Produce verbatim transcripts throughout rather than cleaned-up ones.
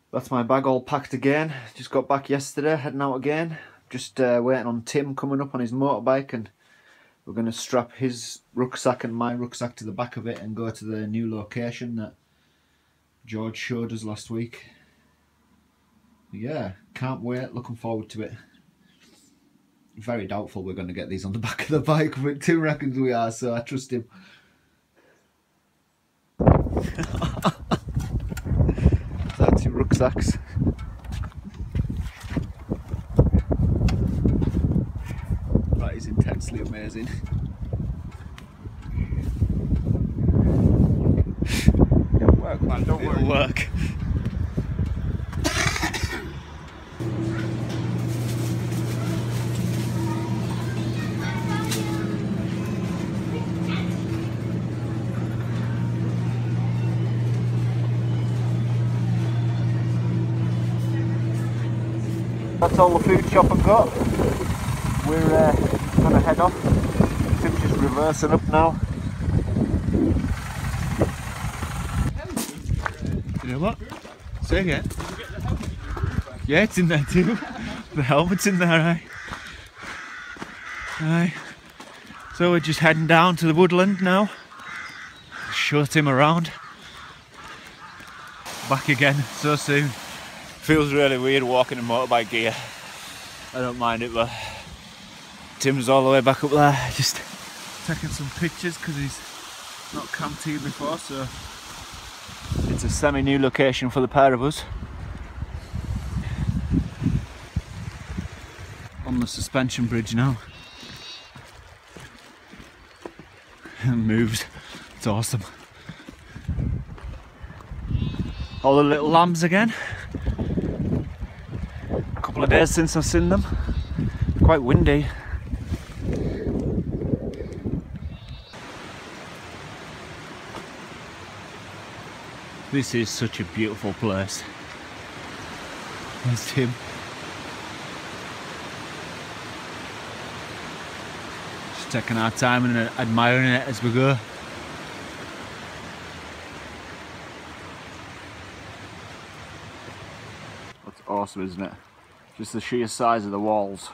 That's my bag all packed again. Just got back yesterday, heading out again. Just uh, waiting on Tim coming up on his motorbike, and we're going to strap his rucksack and my rucksack to the back of it and go to the new location that George showed us last week. Yeah, can't wait, looking forward to it. Very doubtful we're going to get these on the back of the bike, but Tim reckons we are, so I trust him. That's your rucksacks. That is intensely amazing. It'll work, man, don't worry. It'll work. That's all the food shop I've got. We're uh, going to head off. Tim's just reversing up now. You know what? Say again. Yeah, it's in there too. The helmet's in there, aye. Aye. So we're just heading down to the Woodland now. Show Tim around. Back again so soon. Feels really weird walking in motorbike gear. I don't mind it, but Tim's all the way back up there, just taking some pictures because he's not camped here before, so it's a semi-new location for the pair of us. On the suspension bridge now. Moves. It's awesome. All the little lambs again. A couple of days since I've seen them. Quite windy. This is such a beautiful place. There's Tim. Just taking our time and admiring it as we go. That's awesome, isn't it? Just the sheer size of the walls.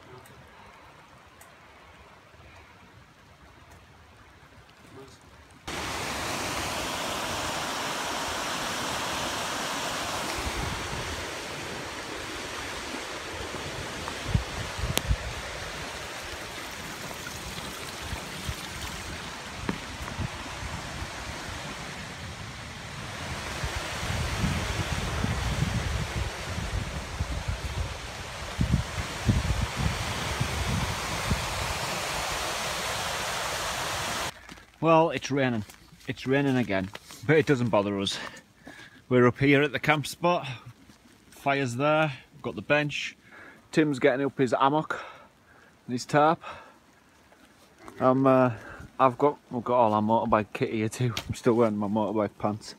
Well, it's raining. It's raining again, but it doesn't bother us. We're up here at the camp spot. Fire's there. We've got the bench. Tim's getting up his hammock and his tarp. Um, uh, I've got we've got all our motorbike kit here too. I'm still wearing my motorbike pants.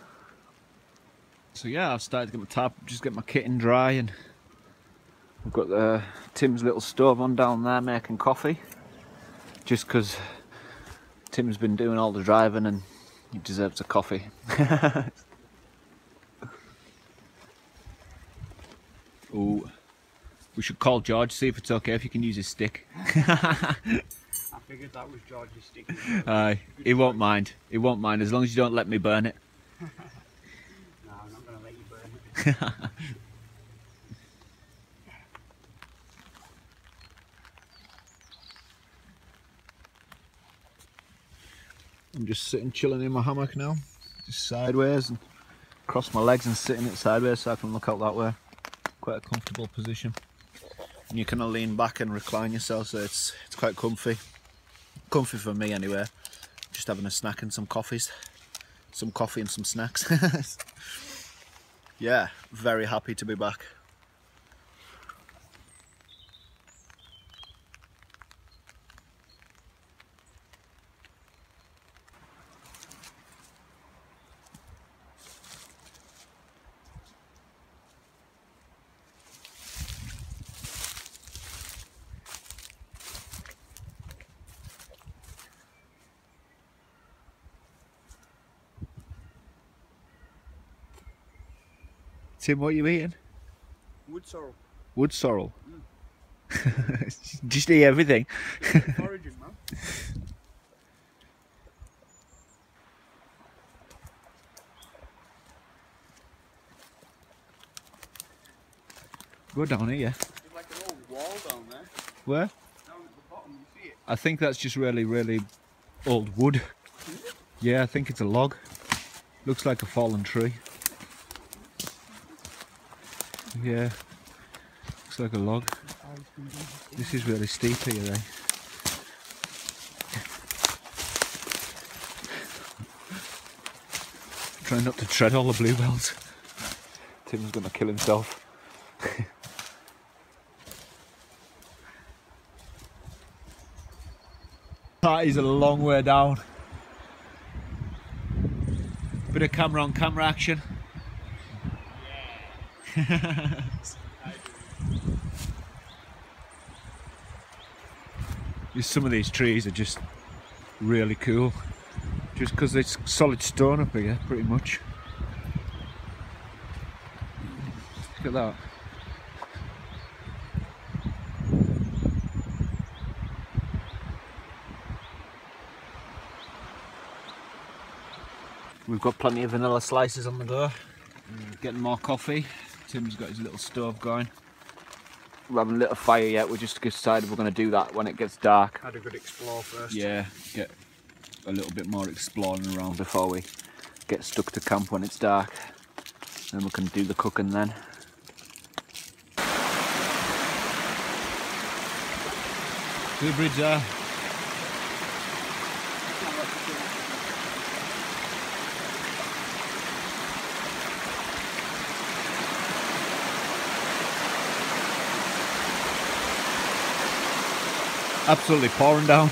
So yeah, I've started to get my tarp, just get my kit in dry, and we've got uh, Tim's little stove on down there making coffee. Just because Tim's been doing all the driving and he deserves a coffee. Oh, we should call George, see if it's okay if you can use his stick. I figured that was George's stick. Aye, he won't mind. He won't mind as long as you don't let me burn it. No, I'm not going to let you burn it. I'm just sitting chilling in my hammock now, just sideways, and cross my legs and sitting it sideways so I can look out that way. Quite a comfortable position, and you kind of lean back and recline yourself, so it's it's quite comfy. Comfy for me anyway. Just having a snack and some coffees, some coffee and some snacks. Yeah, very happy to be back. Tim, what are you eating? Wood sorrel. Wood sorrel. Mm. Just eat everything. Foraging, man. Go down here. There's like an old wall down there. Where? Down at the bottom, you see it? I think that's just really, really old wood. Yeah, I think it's a log. Looks like a fallen tree. Yeah, looks like a log. This is really steep here, eh? Try not to tread all the bluebells. Tim's gonna kill himself. That is a long way down. Bit of camera on camera action. Yeah. Some of these trees are just really cool. Just because it's solid stone up here, pretty much. Look at that. We've got plenty of vanilla slices on the go. Getting more coffee. Tim's got his little stove going. We haven't lit a fire yet, we just decided we're going to do that when it gets dark. Had a good explore first. Yeah, get a little bit more exploring around before we get stuck to camp when it's dark. Then we can do the cooking then. Good bridge there. Absolutely pouring down.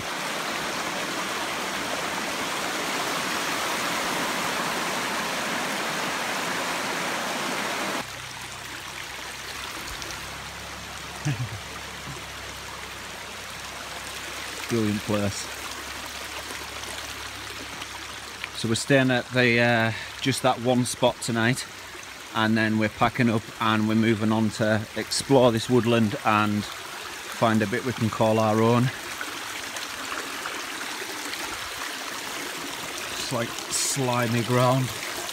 Brilliant place. So we're staying at the uh, just that one spot tonight, and then we're packing up and we're moving on to explore this woodland and find a bit we can call our own. It's like slimy ground.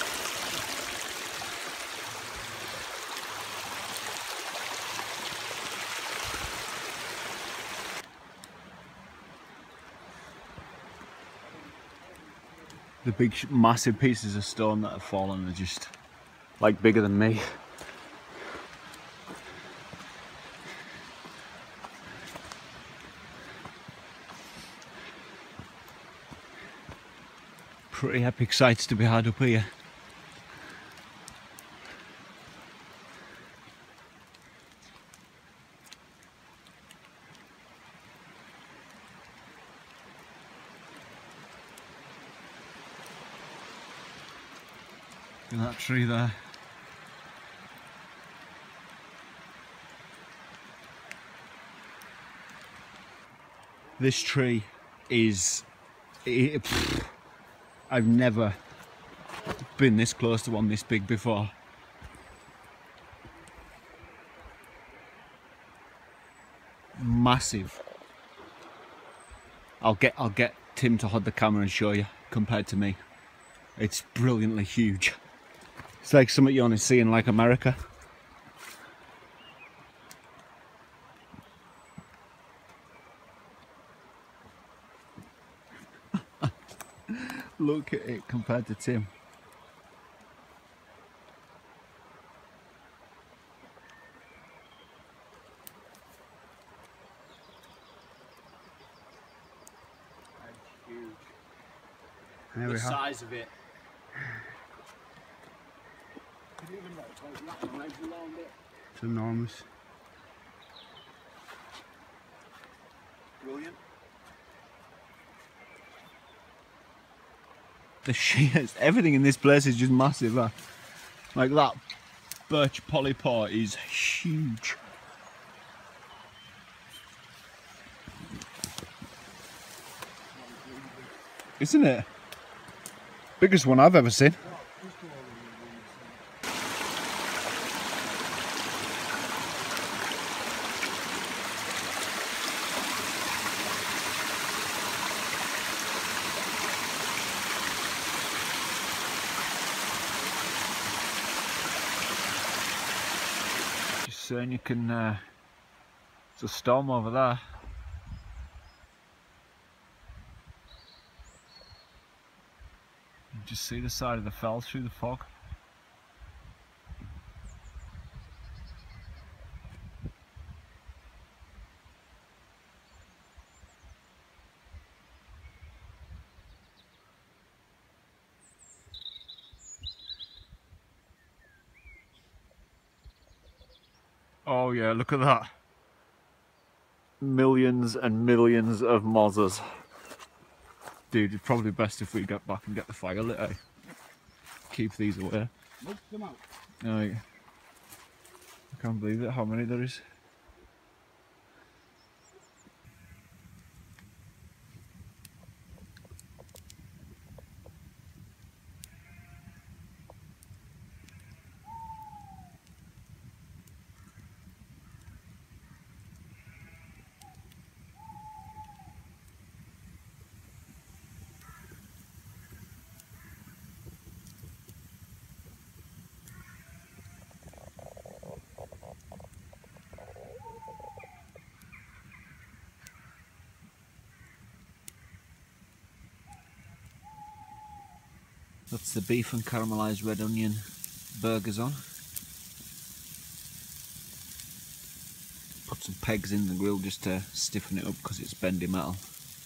The big massive pieces of stone that have fallen are just like bigger than me. Pretty epic sights to be had up here. Look at that tree there. This tree is... It, pff, I've never been this close to one this big before. Massive. I'll get I'll get Tim to hold the camera and show you compared to me. It's brilliantly huge. It's like something you only see in like America. Look at it compared to Tim. That's huge. There The we size of it. It's enormous. Brilliant. The shears, everything in this place is just massive. Huh? Like that birch polypore is huge. Isn't it? Biggest one I've ever seen. saying you can, uh, it's a storm over there. You just see the side of the fell through the fog. Oh yeah, look at that. Millions and millions of mozzers. Dude, it's probably best if we get back and get the fire lit, eh? Keep these away. Look them out. Right. I can't believe it, how many there is. That's the beef and caramelised red onion burgers on. Put some pegs in the grill just to stiffen it up because it's bendy metal.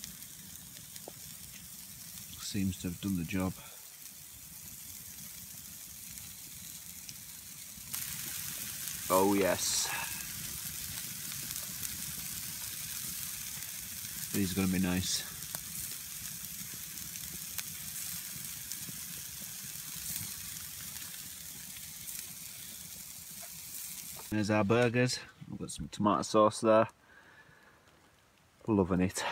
Seems to have done the job. Oh yes. These are going to be nice. There's our burgers. I've got some tomato sauce there. Loving it.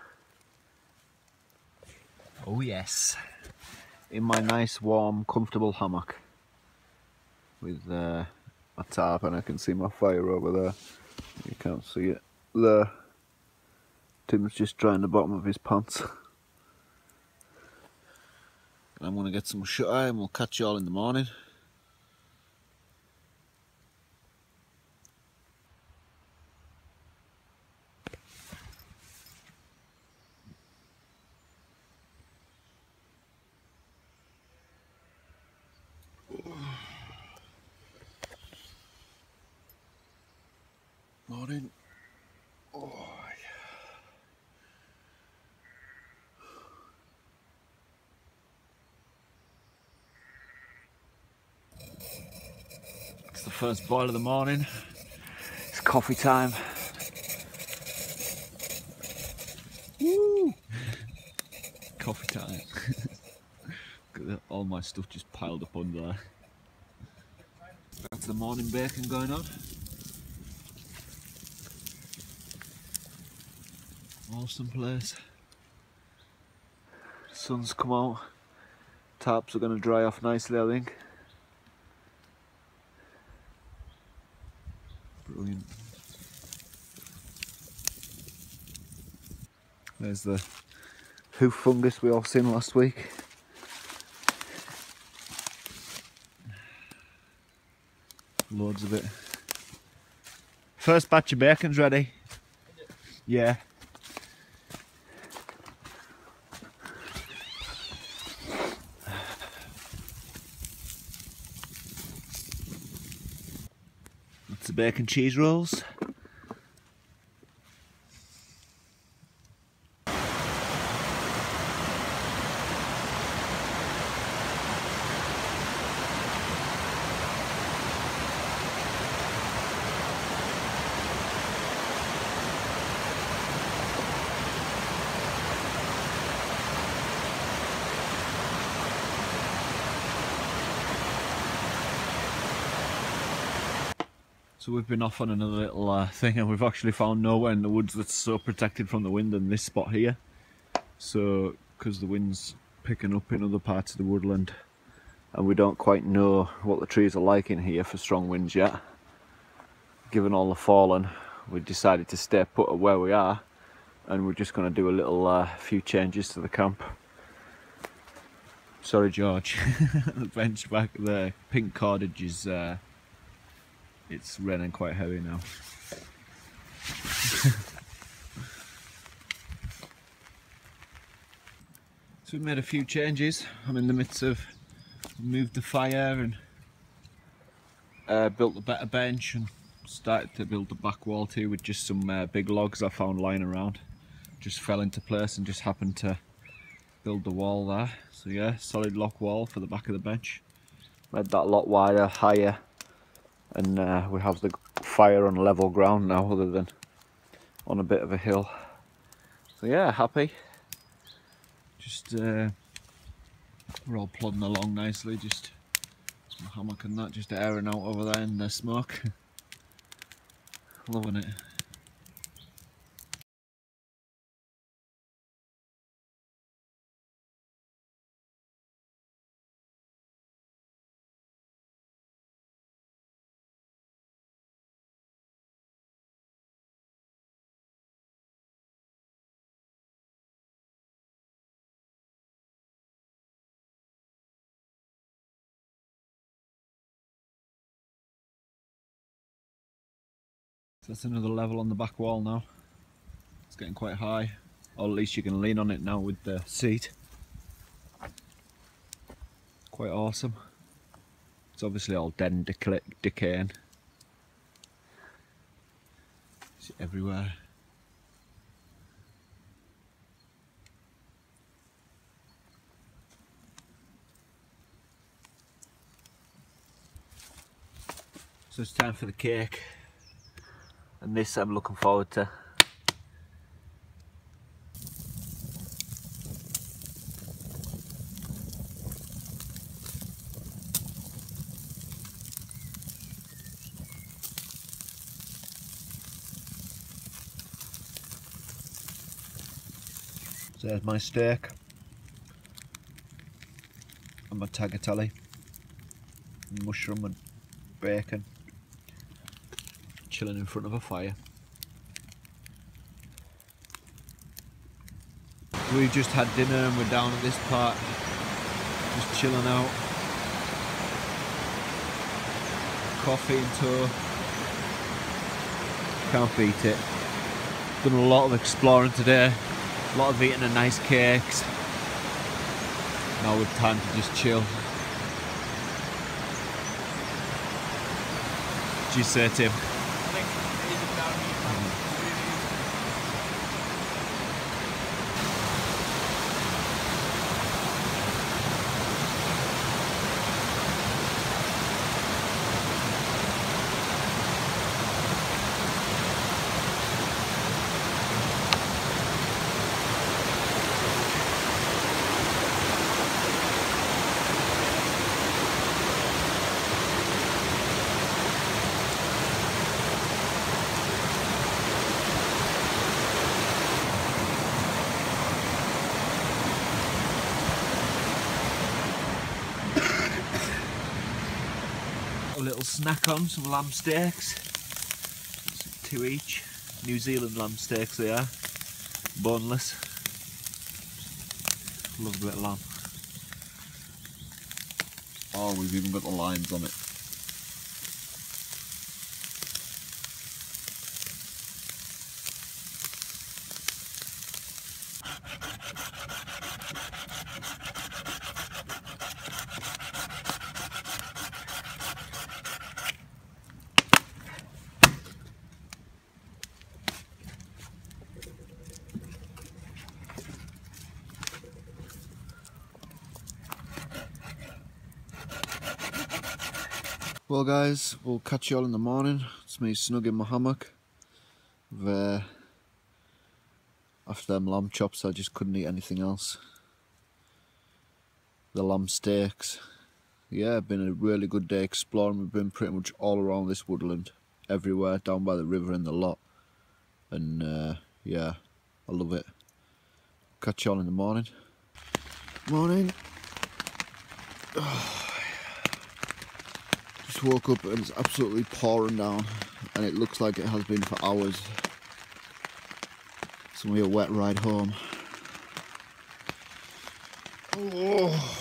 Oh yes. In my nice, warm, comfortable hammock. With uh, a tarp, and I can see my fire over there. You can't see it there. Tim's just drying the bottom of his pants. I'm going to get some shut eye and we'll catch you all in the morning. Morning. Oh, it's the first boil of the morning. It's coffee time. Woo! Coffee time. Look at that, all my stuff just piled up under there. That's the morning bacon going on. Awesome place. Sun's come out. Tarps are going to dry off nicely, I think. Brilliant. There's the hoof fungus we all seen last week. Loads of it. First batch of bacon's ready. Yeah. That's the bacon cheese rolls. So we've been off on another little uh, thing, and we've actually found nowhere in the woods that's so protected from the wind than this spot here. So, because the wind's picking up in other parts of the woodland, and we don't quite know what the trees are like in here for strong winds yet. Given all the fallen, we decided to stay put at where we are, and we're just going to do a little uh, few changes to the camp. Sorry, George. The bench back there, pink cordage is uh, it's raining quite heavy now. So we've made a few changes. I'm in the midst of moved the fire and uh, built a better bench and started to build the back wall too with just some uh, big logs I found lying around. Just fell into place and just happened to build the wall there. So yeah, solid lock wall for the back of the bench. Made that a lot wider, higher, and uh, we have the fire on level ground now other than on a bit of a hill. So yeah, happy. Just uh, we're all plodding along nicely, just some hammock and that, just airing out over there in the smoke. Loving it. So that's another level on the back wall now. It's getting quite high, or at least you can lean on it now with the seat. Quite awesome. It's obviously all dead and decay decaying. It's everywhere. So it's time for the cake, and this I'm looking forward to. So there's my steak and my tagliatelle, and mushroom and bacon, chilling in front of a fire. We've just had dinner and we're down at this part, just chilling out. Coffee and tour. Can't beat it. Done a lot of exploring today, a lot of eating and nice cakes. Now with time to just chill. What do you say, Tim? A little snack on, some lamb steaks, two each, New Zealand lamb steaks they are, boneless, love a bit of lamb. Oh, we've even got the lines on it. Well guys, we'll catch you all in the morning. It's me snug in my hammock. Uh, after them lamb chops I just couldn't eat anything else. The lamb steaks. Yeah, been a really good day exploring. We've been pretty much all around this woodland. Everywhere, down by the river and the lot. And uh, yeah, I love it. Catch you all in the morning. Morning. Oh. Just woke up and it's absolutely pouring down, and it looks like it has been for hours. It's gonna be a wet ride home. Oh.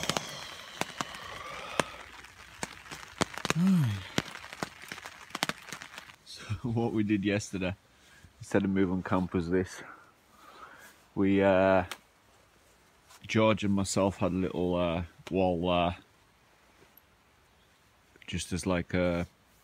what we did yesterday, instead of moving camp, was this. We, uh, George and myself had a little uh, wall there, just as like a,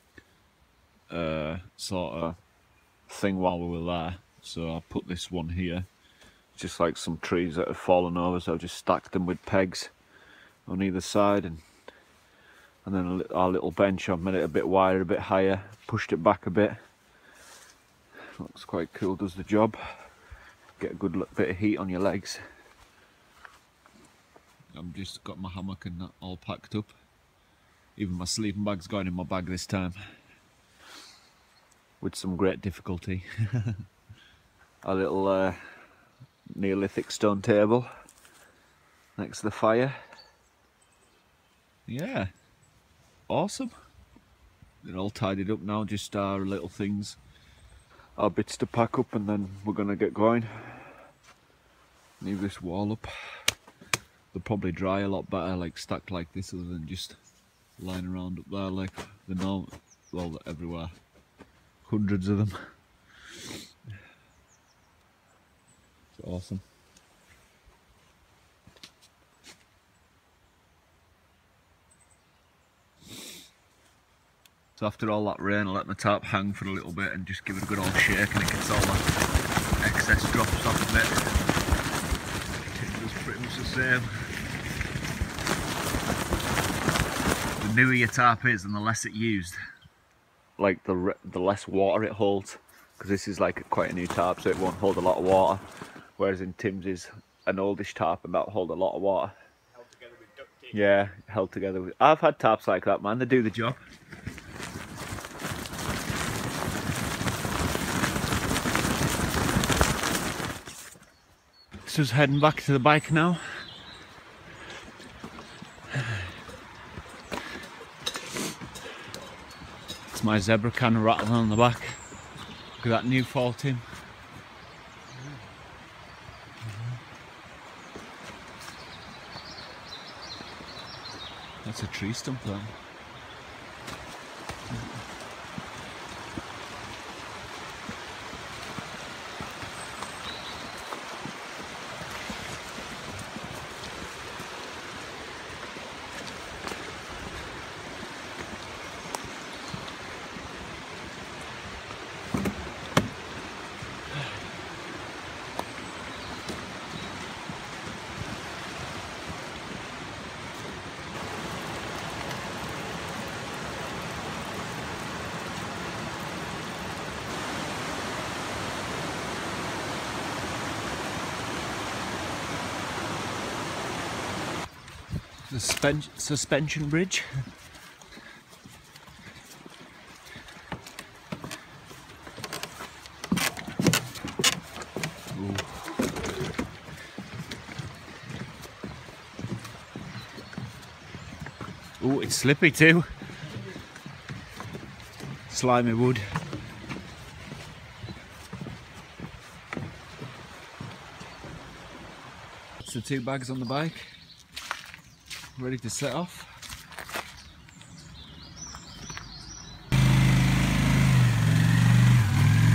a sort of thing while we were there. So I put this one here, just like some trees that have fallen over, so I just stacked them with pegs on either side, and and then our little bench, I've made it a bit wider, a bit higher, pushed it back a bit. Looks quite cool, does the job. Get a good bit of heat on your legs. I've just got my hammock and that all packed up. Even my sleeping bag's going in my bag this time, with some great difficulty. A little uh, Neolithic stone table next to the fire. Yeah, awesome. They're all tidied up now, just our little things, our bits to pack up, and then we're gonna get going. Leave this wall up. They'll probably dry a lot better, like stacked like this, other than just lying around up there like the normal. Well, they're everywhere. Hundreds of them. It's awesome. So after all that rain, I let my tarp hang for a little bit and just give it a good old shake, and it gets all that excess drops off of it. It does pretty much the same. The newer your tarp is and the less it used, like the the less water it holds, because this is like quite a new tarp, so it won't hold a lot of water, whereas in Tim's is an oldish tarp and that'll hold a lot of water. Held together with duct tape. Yeah, held together with... I've had tarps like that, man, they do the job. So just heading back to the bike now. It's my zebra can rattling on the back. Look at that new fall, Tim. That's a tree stump there. Suspen suspension bridge. Oh, it's slippy too. Slimy wood. That's the two bags on the bike, ready to set off.